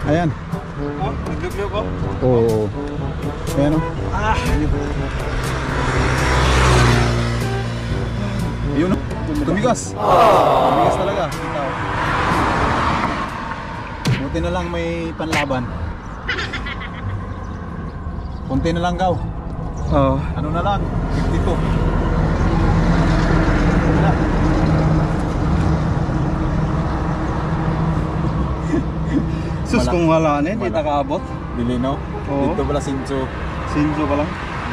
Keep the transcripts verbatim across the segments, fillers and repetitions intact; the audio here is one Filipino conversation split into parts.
Ayan. Oh, nagdugyo ko? Oo. Ayan o. Ah! Yun o. Tumigas. Tumigas talaga. Kita o. Buti na lang may panlaban. Kunti na lang gaw. Oo. Ano na lang? fifty-two. Wala. Sus, Malak- kung wala na, hindi Malak- nakaabot. Dilino? Oo. Dito pala Sinso. Sinso pa lang.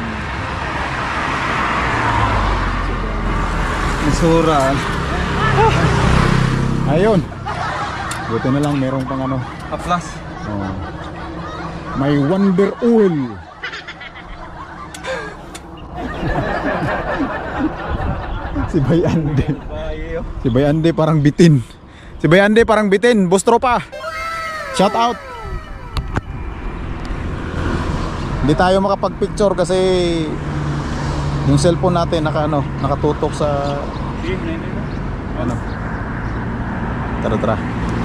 Isura. Ayun. Buti na lang merong pang ano. Aplas. Oh. May Wonder Oil. Si Bayande. Si Bayande parang bitin. Si Bayande parang bitin. Boss tropa. Shout out. Hindi tayo makapag-picture kasi yung cellphone natin naka ano, nakatutok sa ano. Tara tara.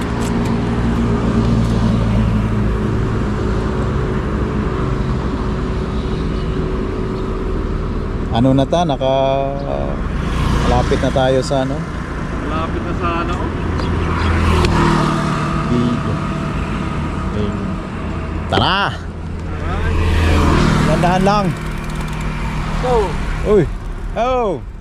Ano na ta, naka malapit na tayo sa ano? Malapit na sa ano? Dito. Tara! Dandahan lang. Go! Uy! Oh!